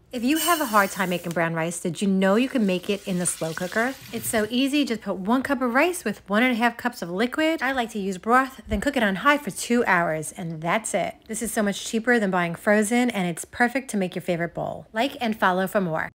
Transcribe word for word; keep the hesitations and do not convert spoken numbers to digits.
If you have a hard time making brown rice, did you know you can make it in the slow cooker? It's so easy. Just put one cup of rice with one and a half cups of liquid. I like to use broth, then cook it on high for two hours, and that's it. This is so much cheaper than buying frozen, and it's perfect to make your favorite bowl. Like and follow for more.